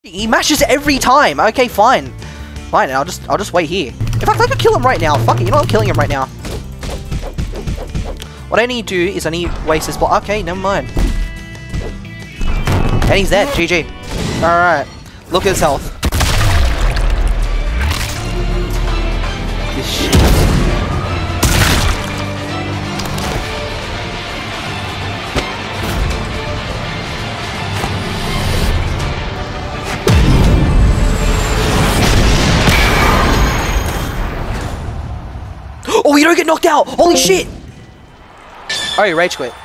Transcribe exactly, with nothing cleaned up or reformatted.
He mashes every time. Okay, fine. Fine, I'll just I'll just wait here. In fact, I could kill him right now. Fuck it, you know what? I'm killing him right now. What I need to do is I need to waste this block. Okay, never mind. And he's dead. G G. Alright. Look at his health. This shit. Oh, you don't get knocked out! Holy shit! Oh, you rage quit.